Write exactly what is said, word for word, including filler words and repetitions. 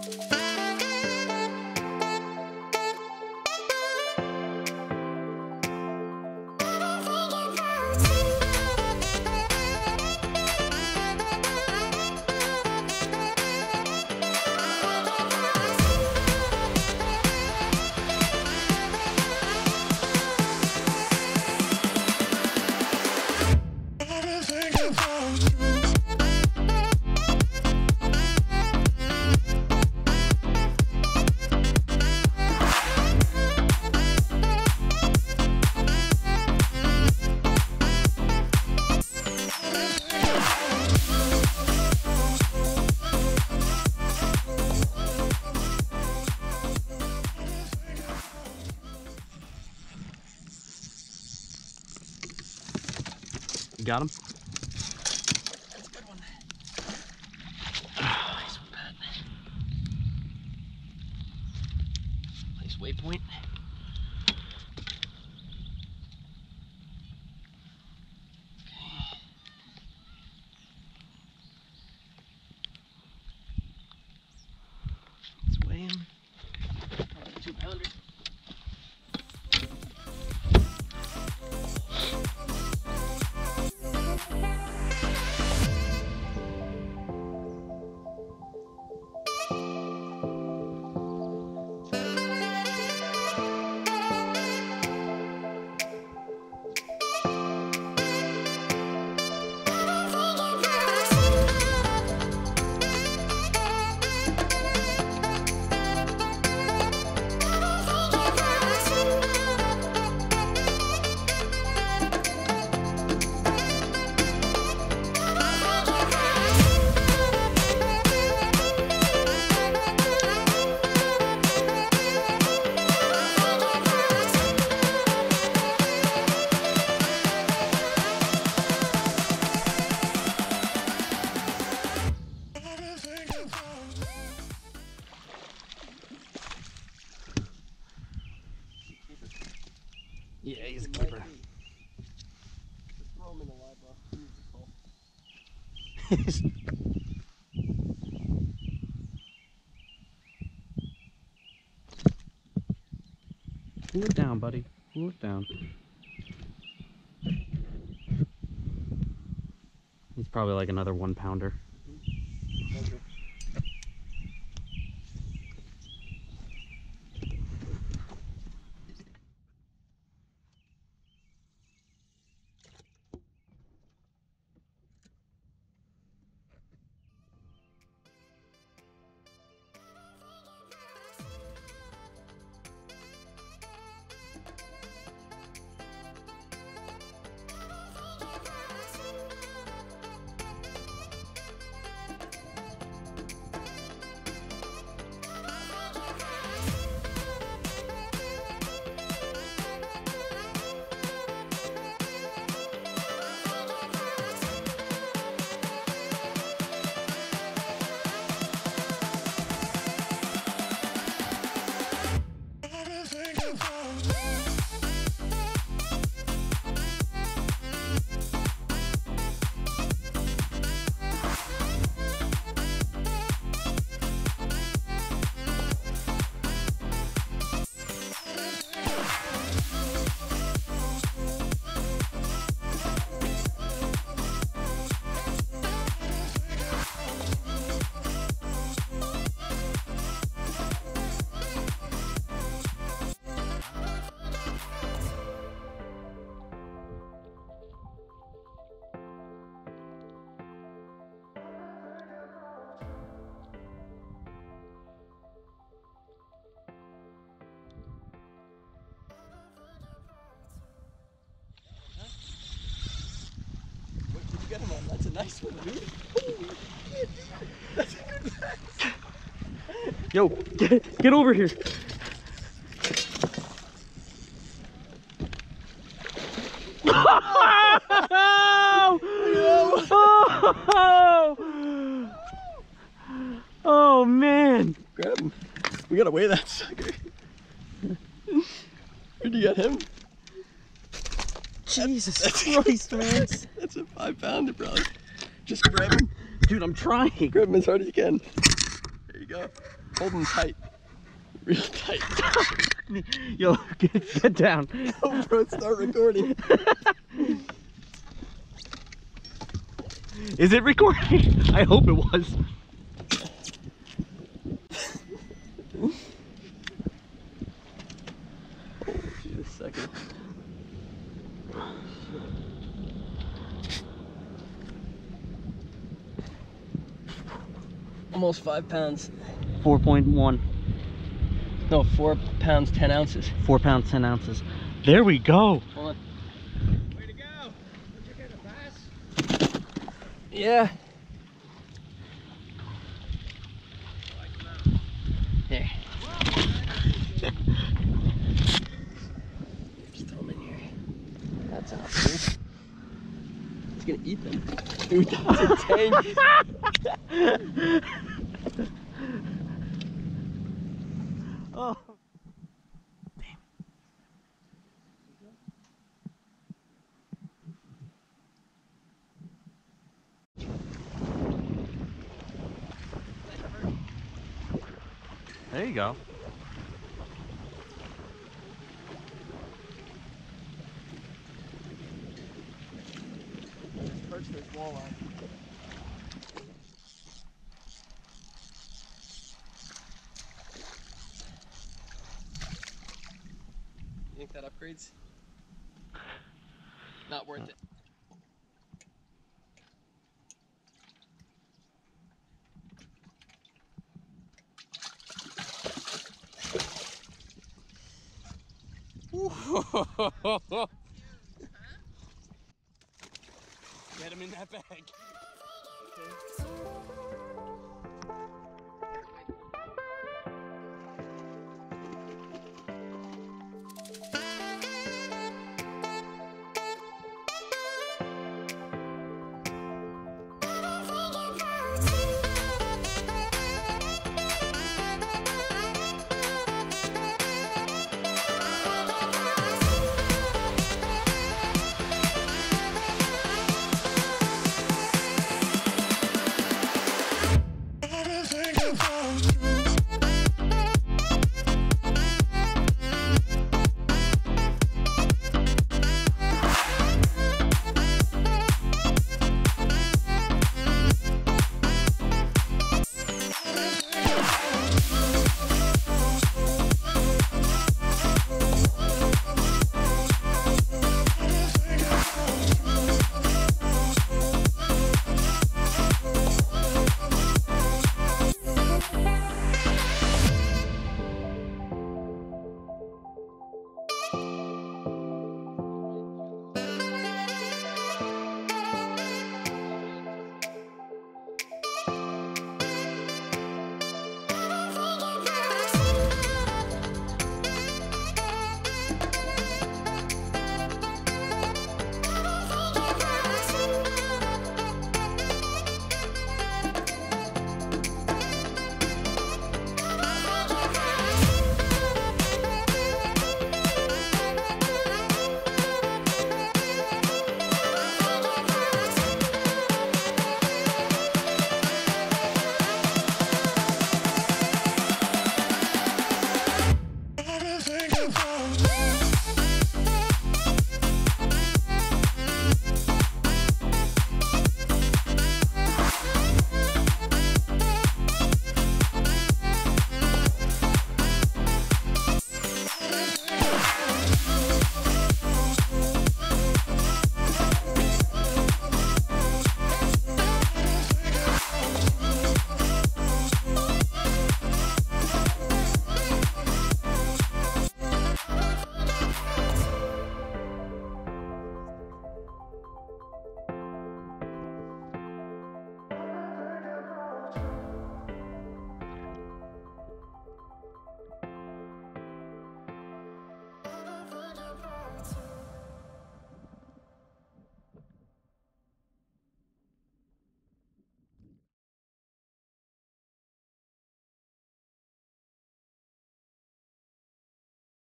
You got him? That's a good one. Nice one, Pat. Nice waypoint. Let's weigh him. Probably two pounders. Yeah, he's a keeper. Throw him in the live Cool it down, buddy. Cool it down. He's probably like another one pounder. Okay. Get him on. That's a nice one, dude. That's a good one. Yo, get, get over here. Oh, oh, oh man. Grab him. We gotta weigh that sucker. Where'd you get him? Jesus that's, Christ, man. That's a five pounder, brother. Just grab him. Dude, I'm trying. Grab him as hard as you can. There you go. Hold them tight. Real tight. Yo, get, get down. Oh, bro, start recording. Is it recording? I hope it was. Just a second. Almost five pounds. four point one. No, four pounds, ten ounces. Four pounds, ten ounces. There we go. Hold on. Way to go. Did you get a bass? Yeah. Here. Just throw them in here. That's an option. It's gonna eat them. Dude, that's a tank. Oh. There you go. Perch this walleye. You think that upgrades? Not worth it. Get him in that bag.